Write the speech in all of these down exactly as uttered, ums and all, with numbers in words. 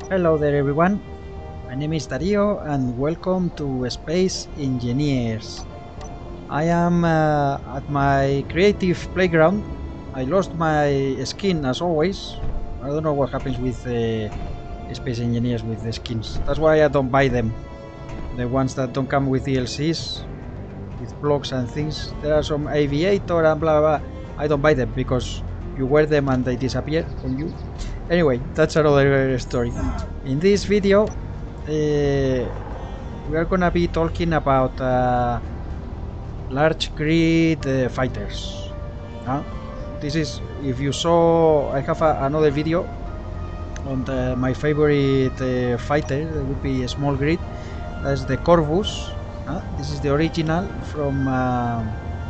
Hello there everyone, my name is Dario and welcome to Space Engineers. I am uh, at my creative playground. I lost my skin as always. I don't know what happens with uh, Space Engineers with the skins. That's why I don't buy them. The ones that don't come with D L Cs, with blocks and things. There are some aviator and blah blah. I don't buy them because you wear them and they disappear on you. Anyway, that's another story. In this video, uh, we are gonna be talking about uh, large grid uh, fighters. Uh, this is, if you saw, I have a, another video on the, my favorite uh, fighter. That would be a small grid. That's the Corvus. Uh, this is the original from uh,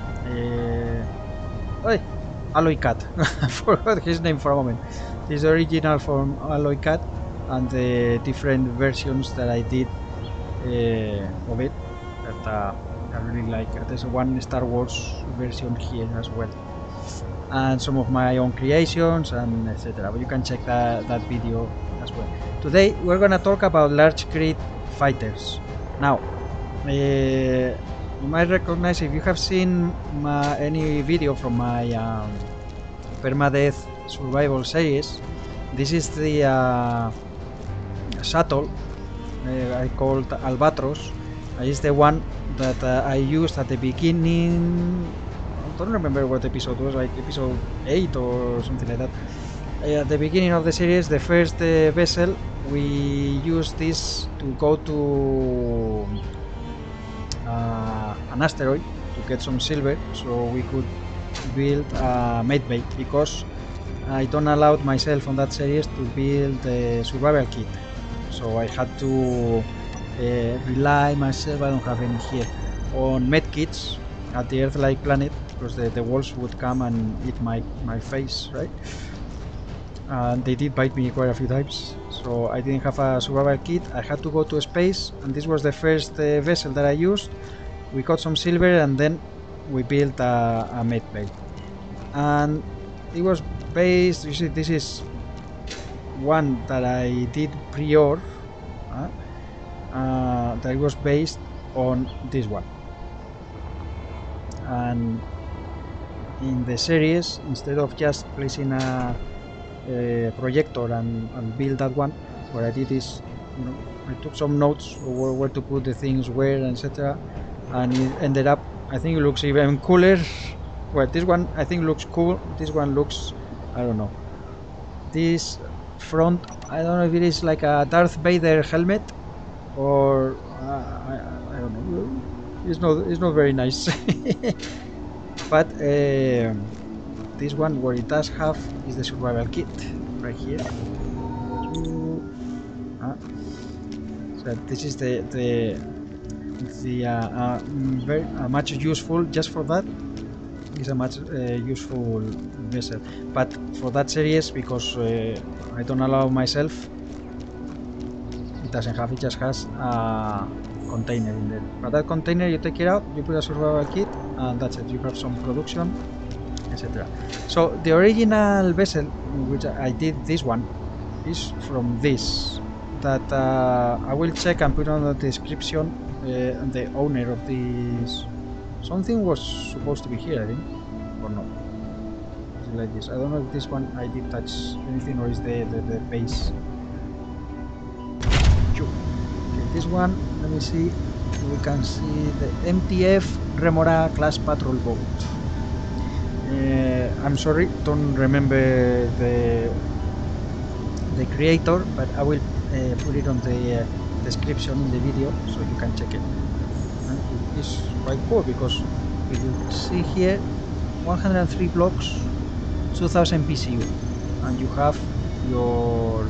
uh, Alloy Cat. I forgot his name for a moment. This is the original from Alloy Cat and the different versions that I did uh, of it that uh, I really like. There's one Star Wars version here as well, and some of my own creations and et cetera. But you can check that, that video as well. Today we're gonna talk about large grid fighters. Now, uh, you might recognize, if you have seen my, any video from my um, permadeath survival series, this is the uh, shuttle uh, I called Albatros. Uh, it's the one that uh, I used at the beginning. I don't remember what episode was, like episode eight or something like that. Uh, at the beginning of the series, the first uh, vessel, we used this to go to uh, an asteroid to get some silver, so we could build a medbay, because I don't allow myself on that series to build a survival kit, so I had to uh, rely myself, I don't have any here, on medkits at the Earth-like planet, because the, the wolves would come and eat my, my face, right? And they did bite me quite a few times, so I didn't have a survival kit. I had to go to space, and this was the first uh, vessel that I used. We got some silver and then we built a, a medbay, and it was based, you see, this is one that I did pre-order, uh, uh, that was based on this one. And in the series, instead of just placing a, a projector and, and build that one, what I did is, you know, I took some notes where, where to put the things where, et cetera. And it ended up, I think it looks even cooler. Well, this one I think looks cool. This one looks, I don't know. This front, I don't know if it is like a Darth Vader helmet or uh, I, I don't know. It's not, it's not very nice. But uh, this one, what it does have is the survival kit right here. Uh, so this is the the the uh, uh, very uh, much useful just for that. Is a much uh, useful vessel, but for that series, because uh, I don't allow myself, it doesn't have, it just has a container in there. But that container, you take it out, you put a survival kit, and that's it. You have some production, et cetera. So the original vessel, which I did this one, is from this. That uh, I will check and put on the description. Uh, the owner of this. Something was supposed to be here, I think, or not. Is it like this? I don't know if this one I did touch anything, or is the, the, the base. Okay, this one, let me see. We can see the M T F Remora class patrol boat. Uh, I'm sorry, don't remember the the creator, but I will uh, put it on the uh, description in the video so you can check it. And it is quite cool because if you see here, one hundred three blocks, two thousand P C U, and you have your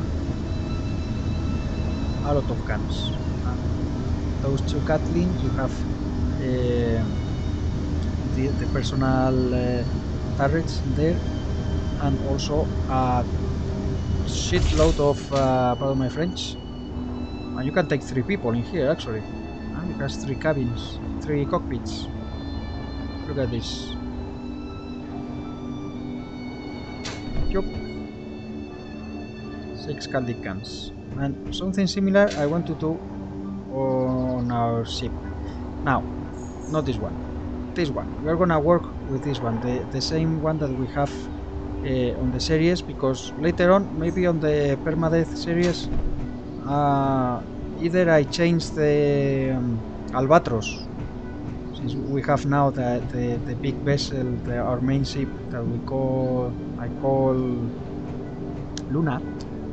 a lot of guns. Uh, those two Gatlings, you have uh, the, the personal uh, turrets there, and also a shitload of, uh, pardon my French, and you can take three people in here actually. And it has three cabins, three cockpits. Look at this. Yup. six Caldic guns. And something similar I want to do on our ship. Now, not this one, this one. We're gonna work with this one, the, the same one that we have uh, on the series, because later on, maybe on the permadeath series, uh, either I change the um, Albatros, since we have now the, the, the big vessel, the, our main ship that we call, I call Luna.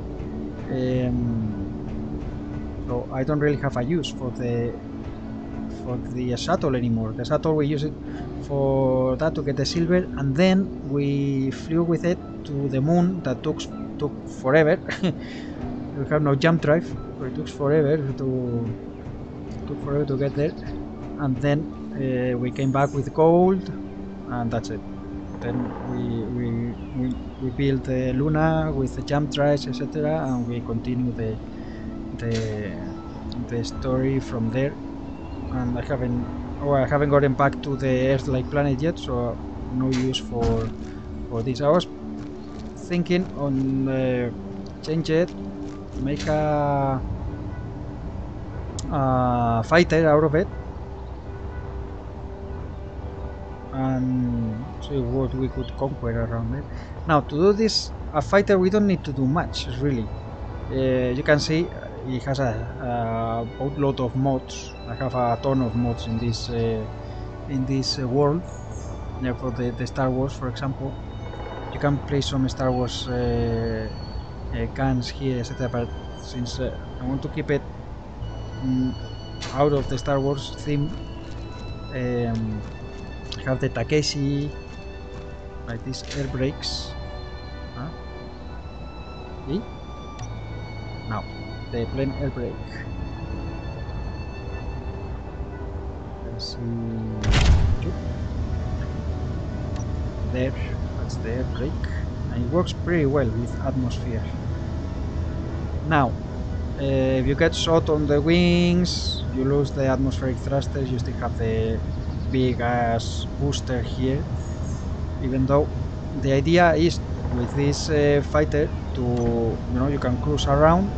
Um, so I don't really have a use for the for the shuttle anymore. The shuttle, we use it for that to get the silver, and then we flew with it to the moon. That took took forever. We have no jump drive, so it took forever to took forever to get there, and then uh, we came back with gold, and that's it. Then we we we, we built the Luna with the jump drives, et cetera, and we continue the the the story from there. And I haven't, oh, I haven't gotten back to the Earth-like planet yet, so no use for for this. I was thinking on uh, change it, make a, a fighter out of it, and see what we could conquer around it. Now, to do this, a fighter, we don't need to do much, really. Uh, you can see it has a, a boatload of mods. I have a ton of mods in this uh, in this uh, world. Therefore, the, the Star Wars, for example, you can place some Star Wars uh, uh, guns here, et cetera. But since uh, I want to keep it mm, out of the Star Wars theme, um, I have the Takeshi, like these air brakes. Huh? See? Now, the plane air brake. Let's see. There, that's the air brake. And it works pretty well with atmosphere. Now, uh, if you get shot on the wings, you lose the atmospheric thrusters, you still have the big ass booster here. Even though the idea is with this uh, fighter to, you know, you can cruise around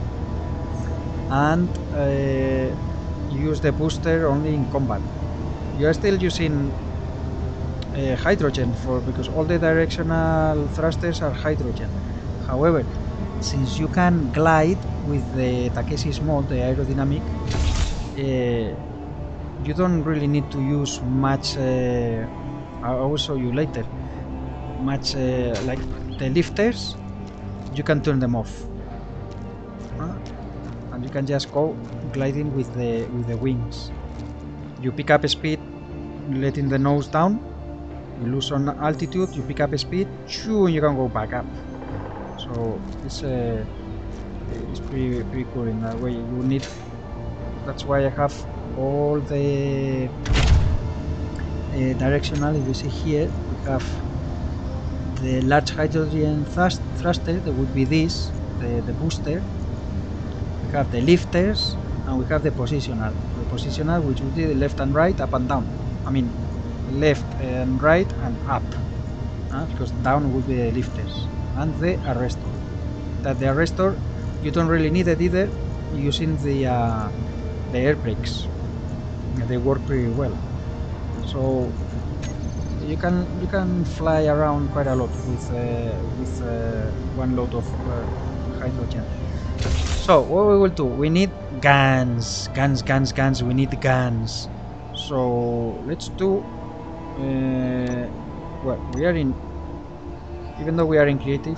and uh, use the booster only in combat. You are still using uh, hydrogen for, because all the directional thrusters are hydrogen. However, since you can glide with the Takeshi's mod, the aerodynamic, uh, you don't really need to use much. Uh, I will show you later. Much uh, like the lifters, you can turn them off, uh, and you can just go gliding with the with the wings. You pick up speed, letting the nose down. You lose on altitude. You pick up speed, shoo, and you can go back up. So it's uh, it's pretty pretty cool in that way. You need. That's why I have all the uh, directional. If you see here, we have the large hydrogen thrust, thruster, that would be this, the, the booster. We have the lifters, and we have the positional. The positional, which would be the left and right, up and down. I mean, left and right and up, uh, because down would be the lifters. And the arrestor. That the arrestor, you don't really need it either, using the uh, the air brakes. They work pretty well. So you can you can fly around quite a lot with uh, with uh, one load of uh, hydrogen. So what we will do? We need guns, guns, guns, guns. We need guns. So let's do. Uh, well, we are in. Even though we are in creative.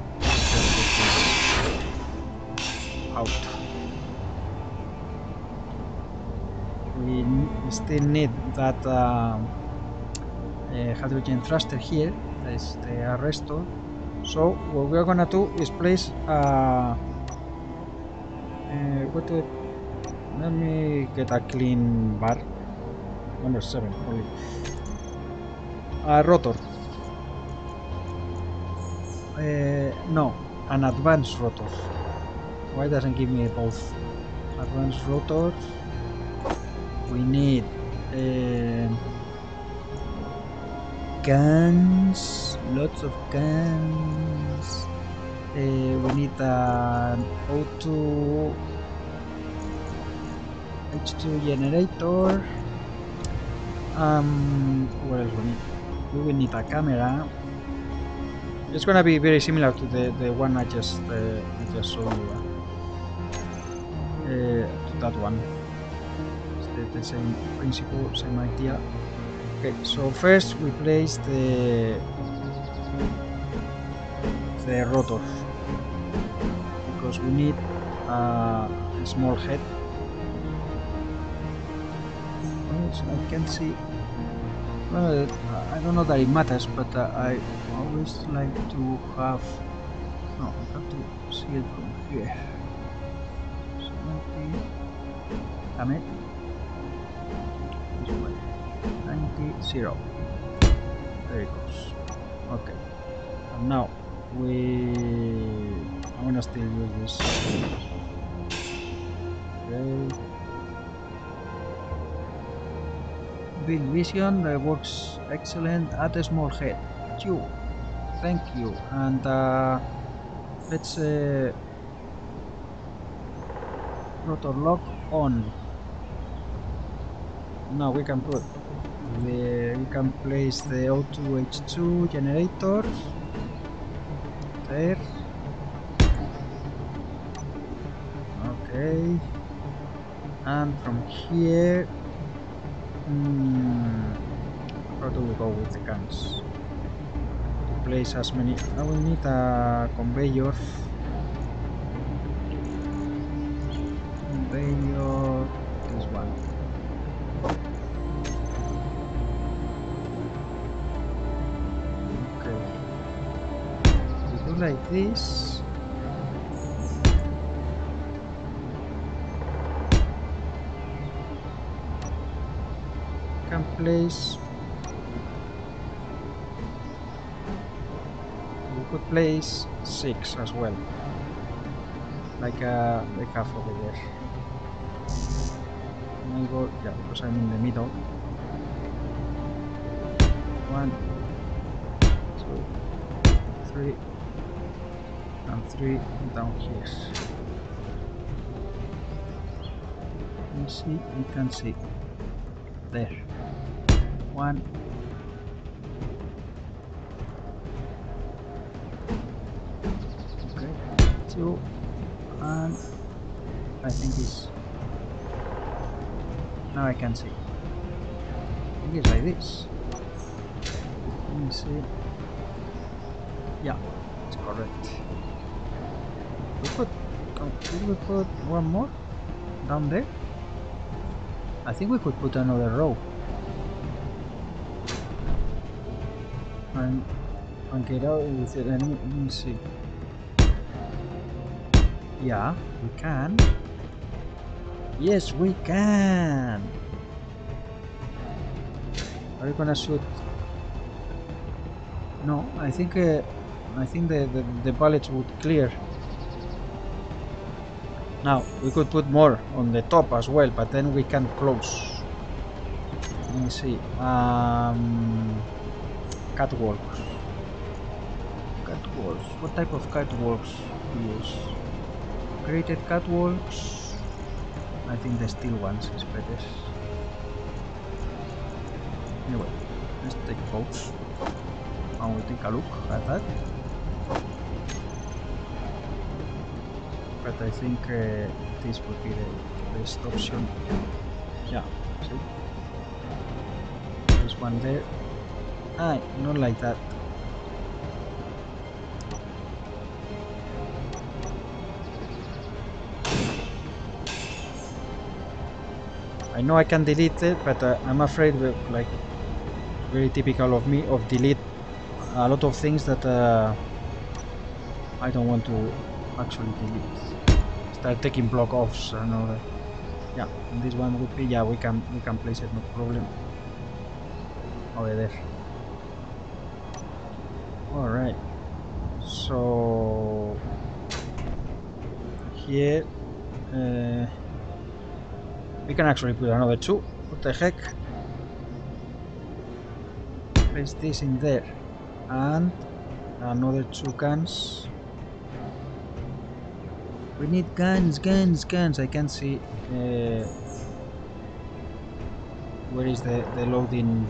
Out. We still need that. Uh, Uh, hydrogen thruster here, that's the arrestor. So what we're gonna do is place uh, uh, what do, let me get a clean bar, number seven only. A rotor, uh, no, an advanced rotor. Why doesn't give me both? Advanced rotor. We need uh, guns, lots of guns. Uh, we need an O two H two generator. Um, what else we need? We will need a camera. It's gonna be very similar to the, the one I just uh, I just showed you. Uh, uh, to that one. It's the, the same principle, same idea. Okay, so first we place the the rotor because we need uh, a small head. Oh, so I can see. Well, I don't know that it matters, but uh, I always like to have. No, I have to see it from here. seventy. Damn it. This way. ninety, zero. There it goes. Okay. And now we. I'm gonna still use this. Okay. Big vision uh, works excellent at a small head. You. Thank you. And uh, let's uh, rotor lock on. Now we can put the we can place the O two H two generator there. Okay. And from here, hmm, how do we go with the cans? To place as many. I will need a conveyor. Conveyor. This one. Okay. We do like this. Can place. We could place six as well, like uh, like half over there. I go, yeah, because I'm in the middle. One, two, three, and three down here. You see, you can see there. One. Okay, two, and I think it's now I can see. I think it's like this. Let me see. Yeah, it's correct. We put. Oh, did we put one more down there? I think we could put another row. And and get out with it. Let me, let me see. Yeah, we can. Yes, we can. Are you gonna shoot? No, I think uh, I think the, the the bullets would clear. Now we could put more on the top as well, but then we can close. Let me see. Um, catwalks. Catwalks. What type of catwalks to use? Created catwalks. I think the steel ones is better. Anyway, let's take both and we'll take a look at that. But I think uh, this would be the best option. Yeah, see? There's one there. Ah, not like that. I know I can delete it, but uh, I'm afraid, that, like, very typical of me, of delete a lot of things that uh, I don't want to actually delete. Start taking block offs and all that. Yeah, and this one would be, yeah, we can we can place it, no problem. Over there. All right. So here. Uh, We can actually put another two. What the heck? Place this in there. And another two cans We need guns, guns, guns. I can't see. Uh, where is the the loading?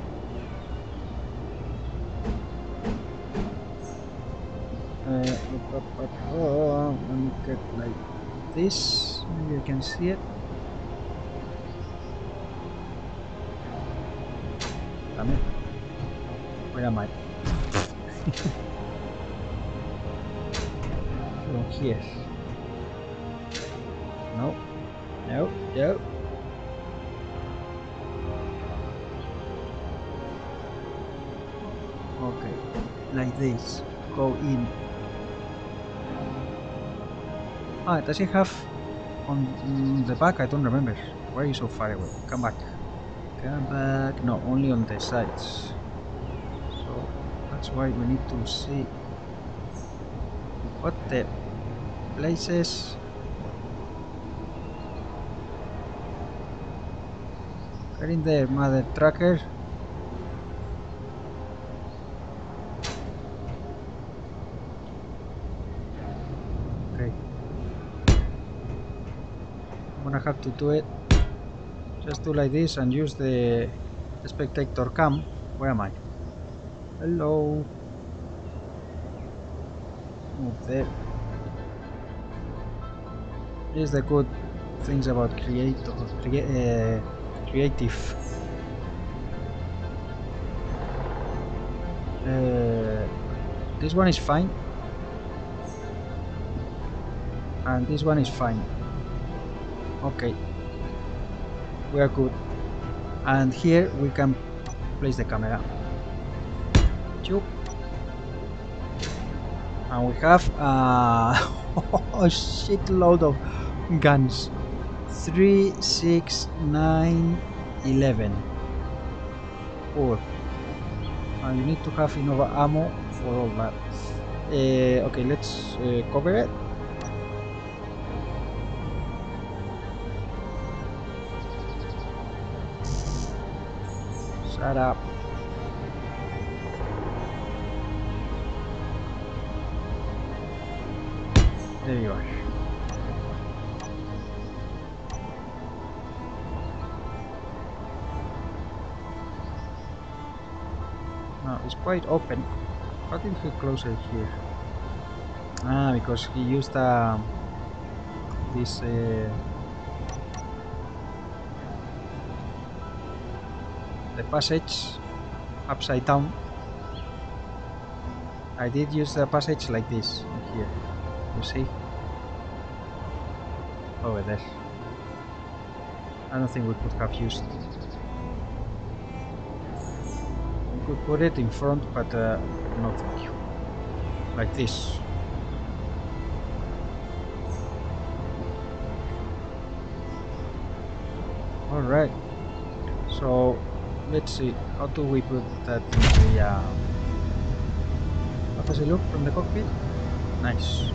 Uh, up, up, up. Oh, let me get like this. Maybe I can see it. Damn it. Where am I? From here. No. No. No. Okay. Like this. Go in. Ah, does it have on mm, the back? I don't remember. Why are you so far away? Come back. Come back. No, only on the sides. So that's why we need to see what the places. Get in there, mother trucker. Okay. I'm gonna have to do it. Just do like this and use the spectator cam. Where am I? Hello. Move there. Here's the good things about creator, crea uh, creative. Uh, this one is fine. And this one is fine. Okay. We are good. And here we can place the camera. Choop. And we have uh, a shitload of guns. Three, six, nine, eleven. Four. And you need to have enough ammo for all that. Uh, okay, let's uh, cover it. Shut up. There you are. Now it's quite open. How did he close it here? Ah, because he used uh, this uh, the passage upside down. I did use the passage like this here. You see? Over there. I don't think we could have used. We could put it in front, but uh, no thank you. Like this. Alright. So let's see. How do we put that in the uh, how does it look from the cockpit? Nice.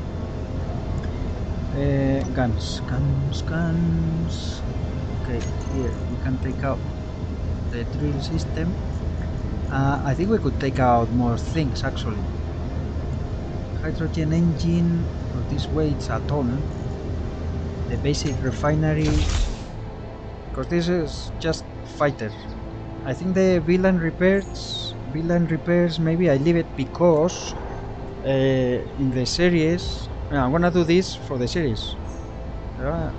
Uh, guns, guns, guns. Okay, here we can take out the drill system. Uh, I think we could take out more things actually. Hydrogen engine, well, this weighs a ton. The basic refinery, because this is just fighter. I think the villain repairs, villain repairs. Maybe I leave it because uh, in the series, yeah, I'm gonna do this for the series. Uh,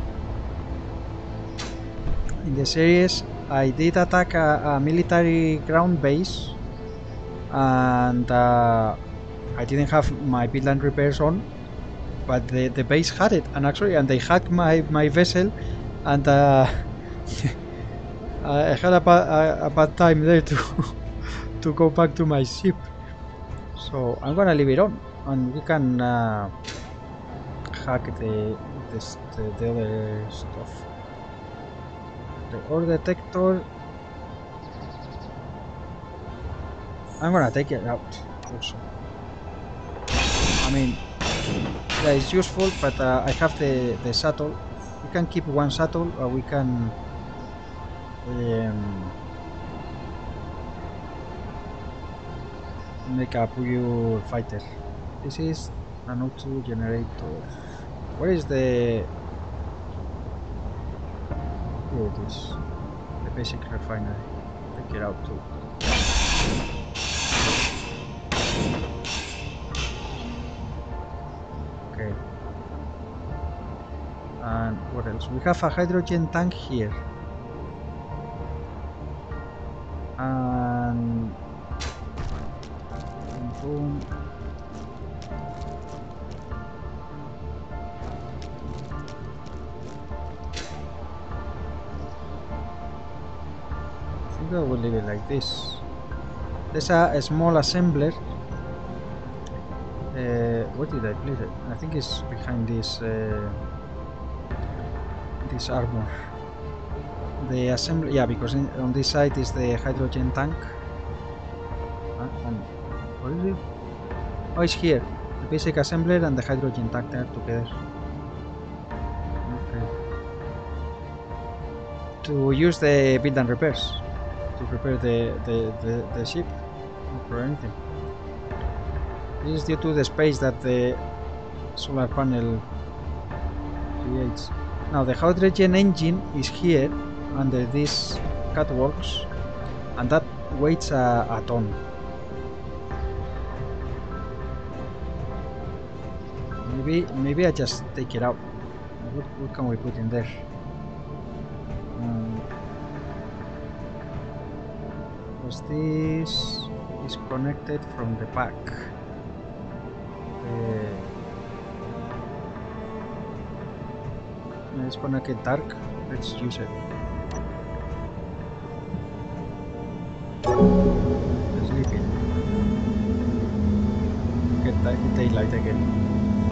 in the series, I did attack a, a military ground base, and uh, I didn't have my villain repairs on, but the the base had it, and actually, and they hacked my my vessel, and uh, I had a, ba a, a bad time there to to go back to my ship. So I'm gonna leave it on, and we can uh, hack the, this, the the other stuff. The ore detector. I'm gonna take it out also. I mean, yeah, it's useful, but uh, I have the the shuttle. We can keep one shuttle, or we can. Um, make a pure fighter. This is an O two generator. Where is the... Here it is. The basic refinery. Take it out too. Okay. And what else? We have a hydrogen tank here. And... Boom. I think I will leave it like this. There's a, a small assembler. Uh, where did I place it? I think it's behind this uh, this armor. The assembly, yeah, because in, on this side is the hydrogen tank. Uh, and what is it? Oh, it's here. The basic assembler and the hydrogen tank are together. Okay. To use the build and repairs. To repair the, the, the, the ship or anything. This is due to the space that the solar panel creates. Now the hydrogen engine is here under these catwalks, and that weighs a, a ton. Maybe maybe I just take it out. What, what can we put in there? Um, was this is connected from the back? Uh, it's gonna get dark. Let's use it. Sleeping. Get that daylight again.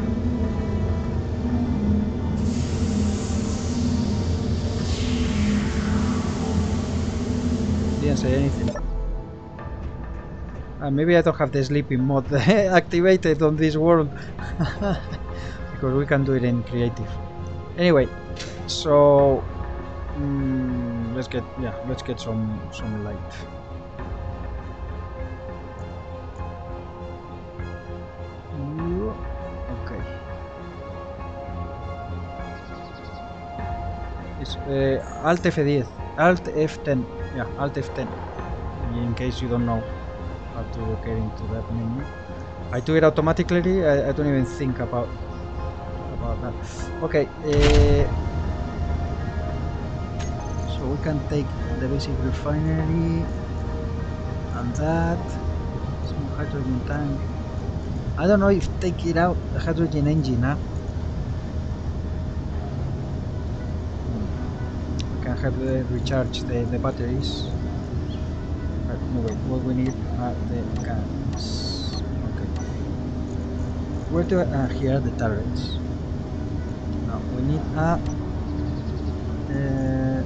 Didn't say anything. Uh, maybe I don't have the sleeping mode activated on this world because we can do it in creative. Anyway, so mm, let's get yeah, let's get some some light. Okay. It's uh, Alt F ten, Alt F ten, yeah, Alt F ten. In case you don't know how to get into that menu, I do it automatically. I, I don't even think about about that. Okay. Uh, so we can take the basic refinery and that small hydrogen tank. I don't know if take it out the hydrogen engine, huh? We can have the recharge the, the batteries. But no wait, what we need are the guns. Okay. Where do I uh, here are the turrets. Now we need a uh,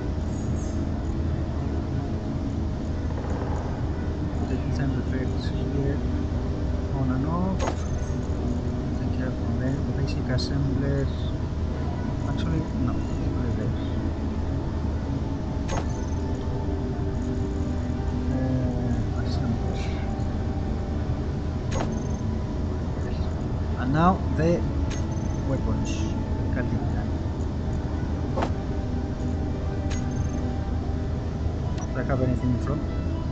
the design effects here. On and off. Take care from there. The basic assemblers. Actually, no. Put it there. Uh, assemblers. And now the weapons. Cutting time. Do I have anything in front?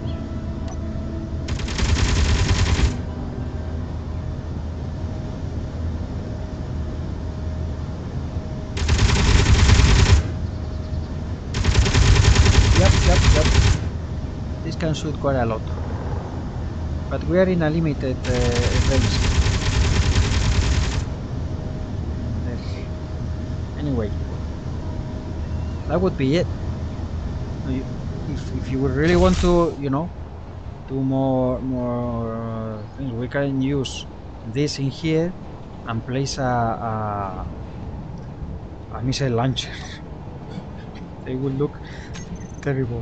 Can shoot quite a lot, but we are in a limited uh, range. There. Anyway, that would be it. If, if you would really want to, you know, do more more uh, things, we can use this in here and place a, a, a missile launcher. They will look terrible.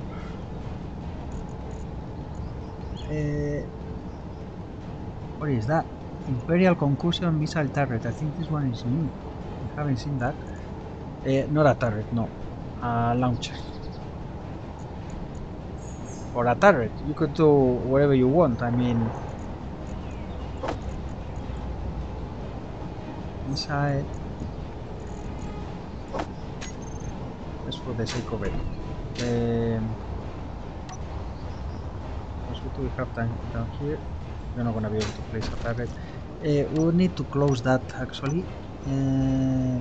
Uh, what is that? Imperial Concussion Missile Turret. I think this one is new. I haven't seen that. Uh, not a turret, no. A launcher. Or a turret. You could do whatever you want. I mean... Inside... just for the sake of it. Um, what do we have down, down here? We're not gonna be able to place a target. Uh, we will need to close that actually. Uh,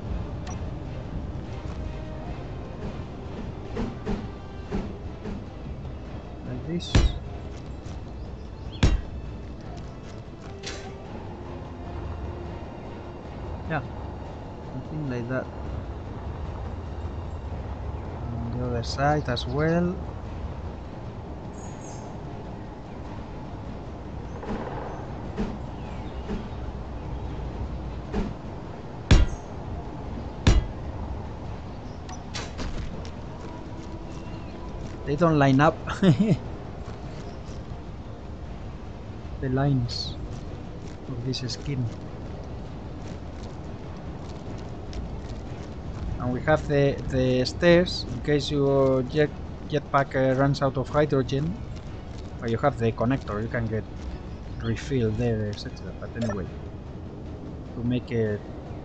like this. Yeah, something like that. On the other side as well. They don't line up. The lines of this skin. And we have the, the stairs in case your jet jetpack uh, runs out of hydrogen. Or you have the connector, you can get refilled there, et cetera. But anyway, to make it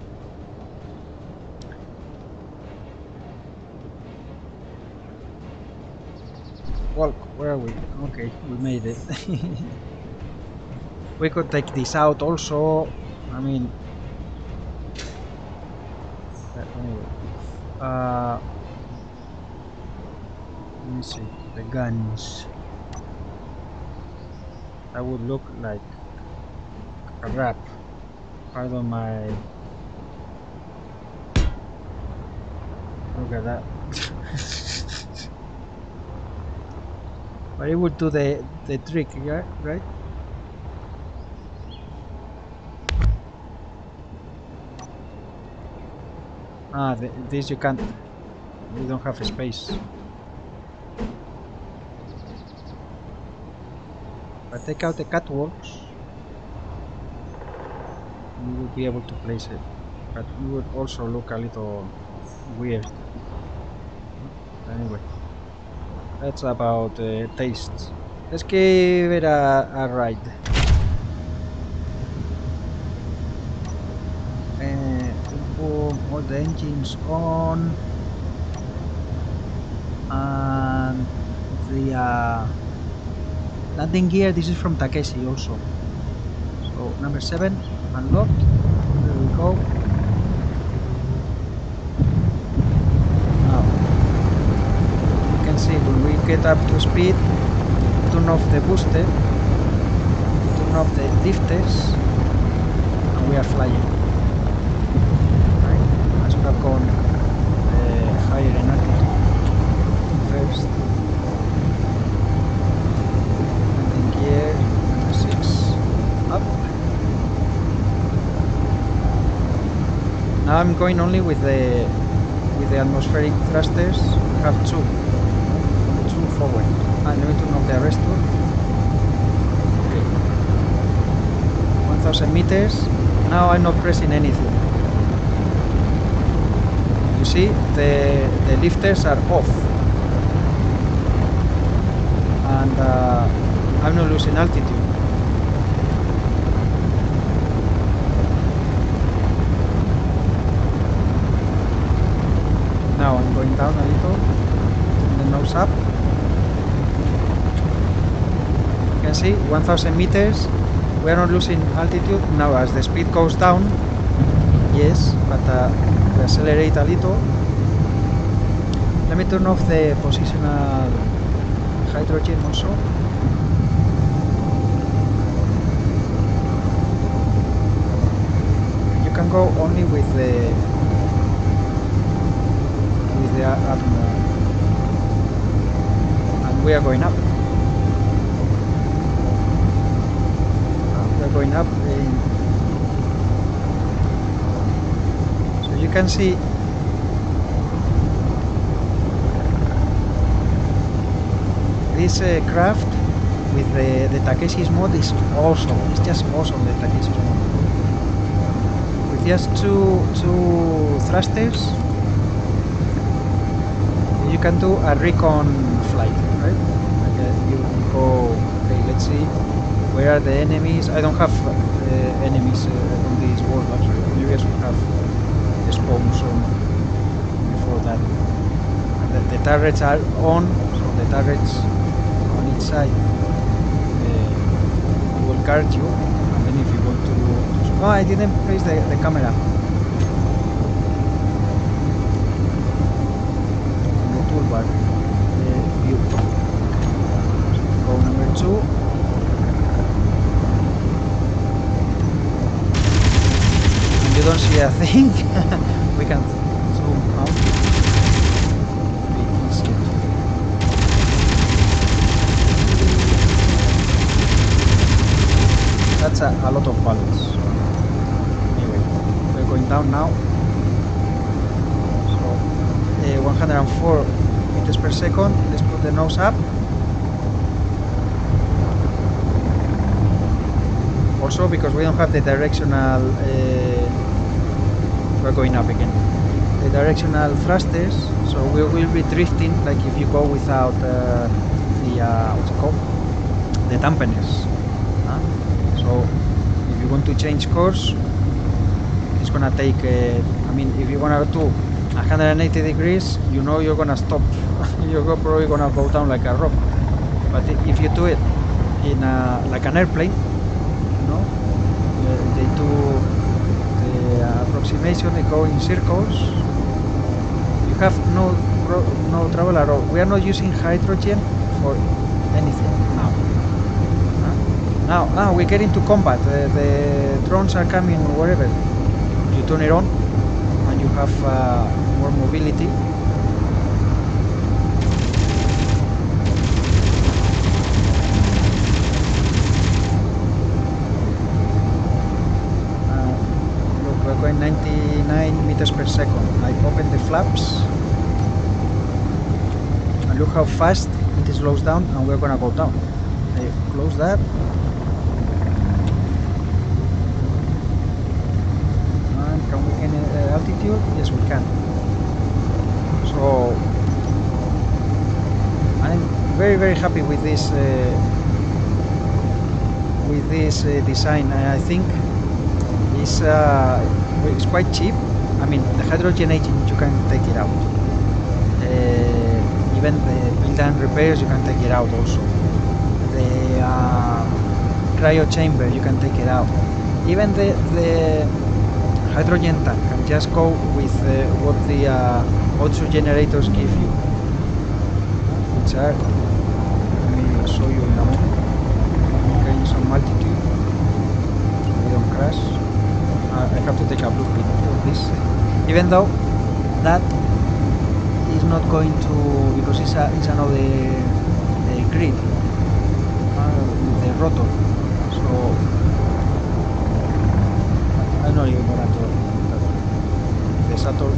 walk, where are we? Okay, we made it. We could take this out also. I mean, uh, anyway. Uh, let me see the guns. That would look like a wrap. Pardon my. Look at that. But it would do the the trick, yeah, right? Ah, the, this you can't. You don't have a space. But take out the catwalks, you will be able to place it. But it would also look a little weird. Anyway, that's about uh, taste. Let's give it a, a ride. Uh, we'll put all the engines on, and the uh, landing gear. This is from Takeshi also. So number seven unlocked. There we go. Now you can see when we get up to speed, turn off the booster, turn off the lifters, and we are flying. Right? As we have gone uh, higher in altitude first. Landing gear number six up. Now I'm going only with the with the atmospheric thrusters. We have two, two forward. And let me turn off the arrestor. Okay, one thousand meters. Now I'm not pressing anything. You see, the the lifters are off, and uh, I'm not losing altitude. Now I'm going down a little, the nose up. You can see one thousand meters, we are not losing altitude. Now as the speed goes down, yes, but uh, we accelerate a little. Let me turn off the positional hydrogen also. You can go only with the with the atmo, and we are going up. We are going up. In, so you can see this uh, craft with the, the Takeshi's mod is awesome. It's just awesome, the Takeshi's mod. With just two two thrusters, you can do a recon flight, right? Like uh, you go, okay, let's see, where are the enemies? I don't have uh, enemies uh, on this world actually. You guys will have spawn soon before that. the turrets are on, so the turrets on each side uh, will guard you, and then if you want to, to oh, I didn't place the, the camera on the toolbar. Uh, view. Go number two. And you don't see a thing. We can zoom out. Be easier. That's a, a lot of bullets. Anyway, we're going down now. So, uh, one hundred four meters per second. Let's put the nose up. Also, because we don't have the directional, uh, we're going up again. The directional thrusters, so we will be drifting like if you go without uh, the uh, what's it called, the dampeners. Huh? So if you want to change course, it's gonna take. Uh, I mean, if you wanna do one hundred eighty degrees, you know you're gonna stop. You're probably gonna go down like a rock. But if you do it in a, like an airplane, you know, uh, they do the uh, approximation. They go in circles. You have no no trouble at all. We are not using hydrogen for anything now. Huh? Now, now we get into combat. Uh, the drones are coming wherever. You turn it on, and you have uh, more mobility. Going ninety-nine meters per second. I open the flaps and look how fast it slows down, and we're gonna go down. I close that. And can we gain uh, altitude? Yes, we can. So I'm very very happy with this uh, with this uh, design. I think it's uh, it's quite cheap. I mean, the hydrogen engine, you can take it out. Uh, even the build and repairs, you can take it out also. The uh, cryo chamber, you can take it out. Even the, the hydrogen tank can just go with uh, what the uh, O two generators give you, which are, let me show you in a moment. Gain some altitude so we don't crash. Uh, I have to take a blueprint of this, even though that is not going to, because it's, a, it's another uh, grid, uh, with the rotor, so I'm not even going to the Saturn.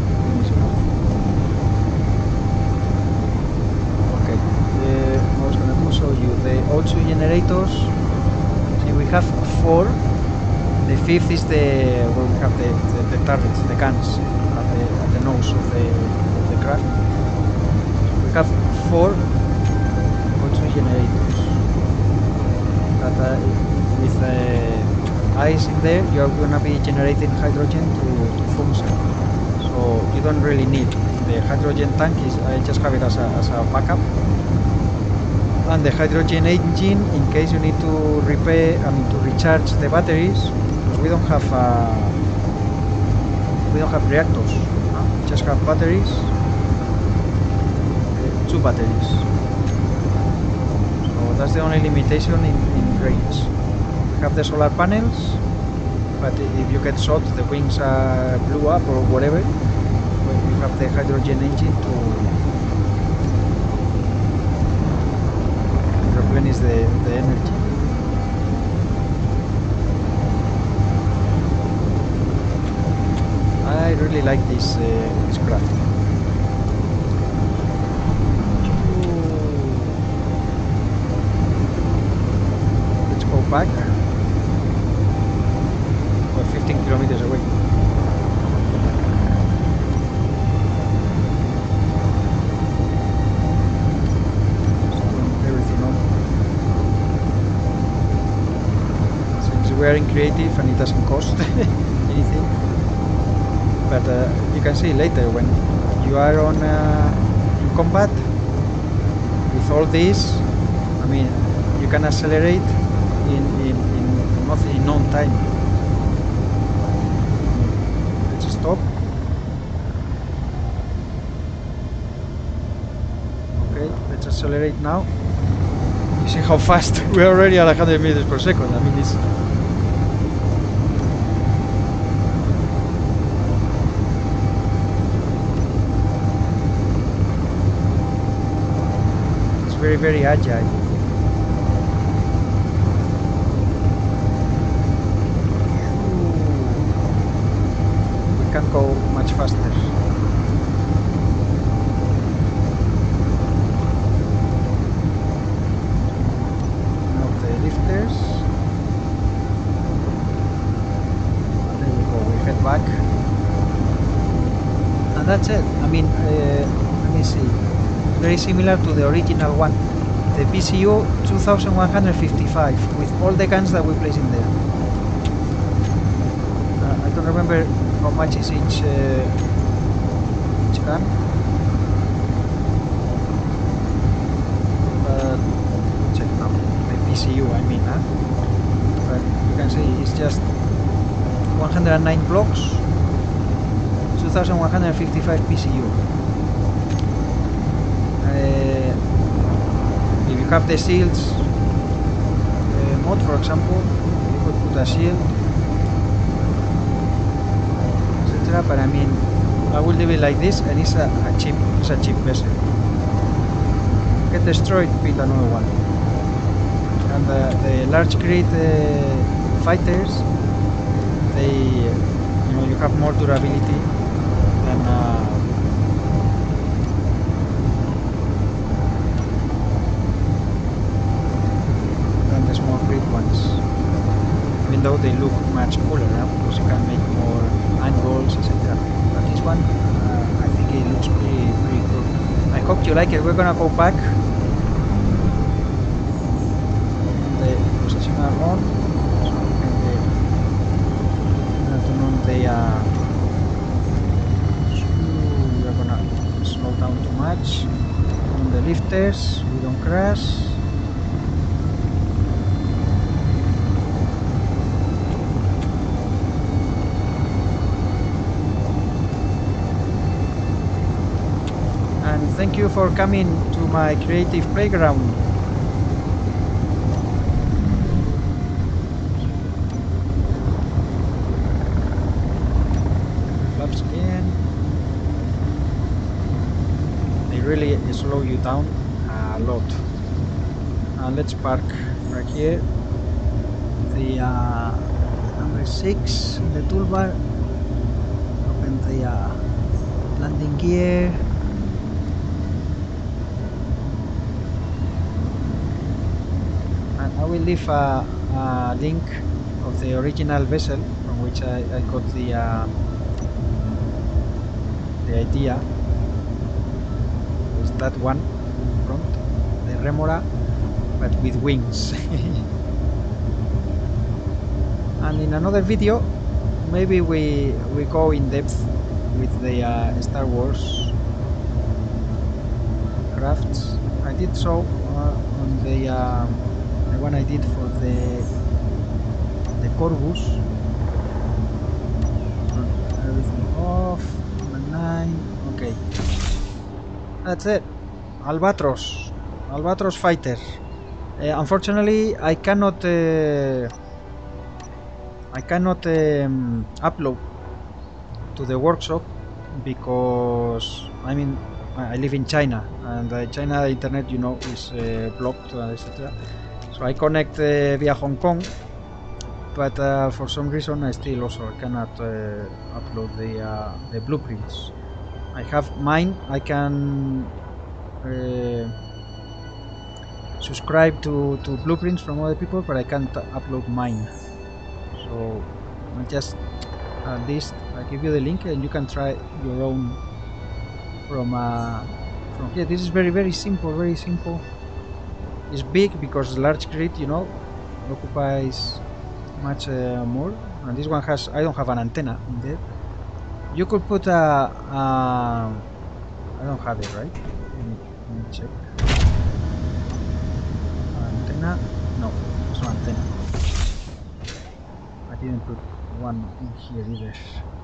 Okay, the, I was going to show you the O two generators. See, we have four. The fifth is the where we have the, the, the turrets, the guns at the, at the nose of the, of the craft. We have four O two generators that uh, with uh, ice in there, you are going to be generating hydrogen to, to function. So you don't really need the hydrogen tank. Is I just have it as a, as a backup. And the hydrogen engine, in case you need to repair, I mean to recharge the batteries. We don't have uh, we don't have reactors. No? We just have batteries, uh, two batteries. So that's the only limitation in, in range. We have the solar panels, but if you get shot, the wings are blew up or whatever. We have the hydrogen engine to replenish the, the energy. I really like this, uh, this craft. Let's go back. We're fifteen kilometers away. Turn everything on. Since we are in creative and it doesn't cost anything. But uh, you can see later when you are on uh, in combat with all this, I mean, you can accelerate in in in nothing in no time. Let's stop. Okay, let's accelerate now. You see how fast we're already at one hundred meters per second. I mean, it's it's very very agile. We can go much faster. Back, and that's it. I mean, uh, let me see. Very similar to the original one, the P C U two thousand one hundred fifty-five, with all the guns that we place in there. Uh, I don't remember how much is each uh, each gun, but check now. The P C U, I mean, huh? But you can see it's just one hundred nine blocks, two thousand one hundred fifty-five P C U. Uh, if you have the shields uh, mod, for example, you could put a shield, et cetera. But I mean, I will leave it like this, and it's a, a cheap, it's a cheap vessel. Get destroyed, build another one. And uh, the large grid uh, fighters, they, you know, you have more durability than uh, than the small grid ones. Even though they look much cooler, huh? Because you can make more angles, et cetera. But this one, uh, I think it looks pretty, pretty cool. I hope you like it. We're gonna go back. The position are on. They uh, we are gonna slow down too much on the lifters. We don't crash. And thank you for coming to my creative playground. Really slow you down a lot. Uh, let's park right here. The uh, number six in the toolbar. Open the uh, landing gear. And I will leave a, a link of the original vessel from which I, I got the uh, the idea. That one in front, the Remora, but with wings. And in another video, maybe we we go in depth with the uh, Star Wars crafts. I did so uh, on the uh, the one I did for the the Corvus. Everything off. Number nine. Okay. That's it. Albatros. Albatros fighter. Uh, unfortunately, I cannot uh, I cannot um, upload to the workshop because I mean I live in China, and uh, China internet, you know, is uh, blocked, uh, et cetera. So I connect uh, via Hong Kong, but uh, for some reason I still also cannot uh, upload the uh, the blueprints. I have mine. I can uh, subscribe to, to blueprints from other people, but I can't upload mine. So I just at least I give you the link and you can try your own from uh, from here. This is very very simple, very simple. It's big because large grid, you know, occupies much uh, more. And this one has, I don't have an antenna in there. You could put a, a I don't have it right in check. Antenna? No, there's no antenna. I didn't put one in here either.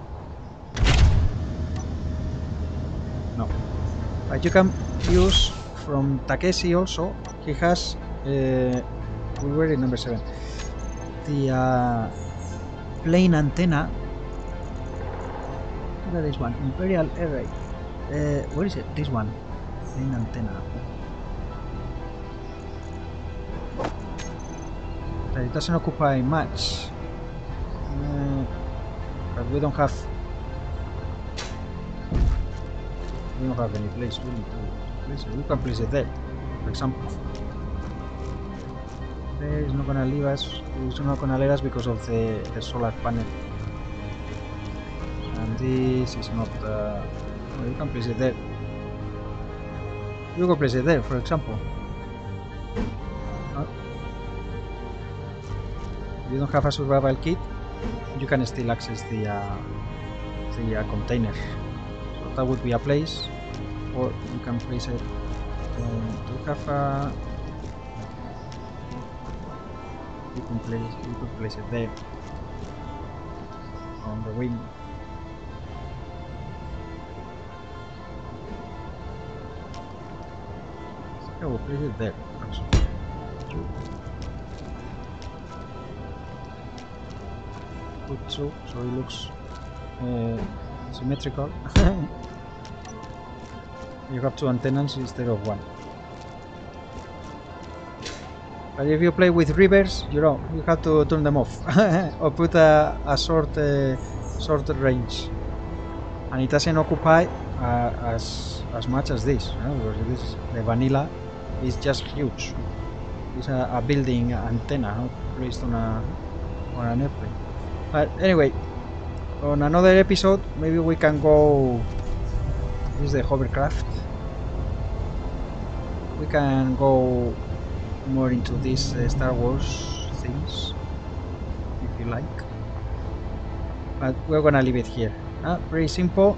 No. But you can use from Takeshi also. He has. Uh, we were in number seven. The uh, plain antenna. Look at this one. Imperial Array. Uh, where is it? This one. Plain antenna. But it doesn't occupy much. Uh, but we don't have. We don't have any place really to place it. We can place it there, for example. There is not gonna leave us. It's not gonna let us because of the, the solar panel. And this is not. Uh, well, you can place it there. You can place it there, for example. Uh, if you don't have a survival kit, you can still access the uh, the uh, container. So that would be a place, or you can place it. Um, do you have a? You can place. You could place it there on the wing. I will place it there. Actually. Put so so it looks uh, symmetrical. You have two antennas instead of one. But if you play with rivers, you know, you have to turn them off or put a, a short, uh, short range, and it doesn't occupy uh, as as much as this. You know, because this the vanilla is just huge. It's a, a building antenna, huh, placed on a on an airplane. But anyway, on another episode, maybe we can go. This is the hovercraft. We can go more into these uh, Star Wars things, if you like. But we're gonna leave it here. Uh, pretty simple.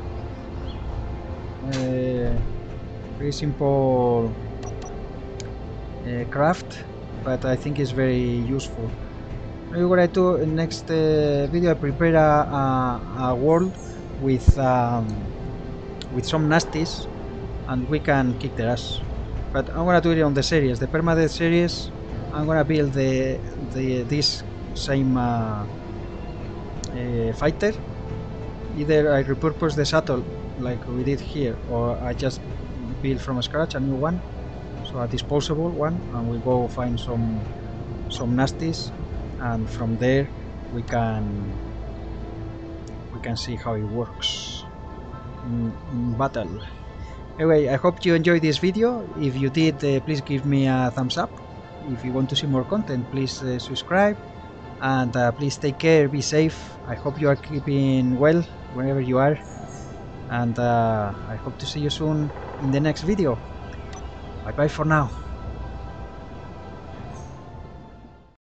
Uh, pretty simple uh, craft, but I think it's very useful. Maybe what I do in next uh, video, I prepare a, a, a world with um, with some nasties, and we can kick their ass. But I'm gonna do it on the series, the permadeath series. I'm gonna build the the this same uh, uh, fighter. Either I repurpose the shuttle like we did here, or I just build from scratch a new one, so a disposable one, and we go find some some nasties, and from there we can we can see how it works in, in battle. Anyway, I hope you enjoyed this video. If you did, uh, please give me a thumbs up. If you want to see more content, please uh, subscribe, and uh, please take care, be safe. I hope you are keeping well wherever you are, and uh, I hope to see you soon in the next video. Bye bye for now.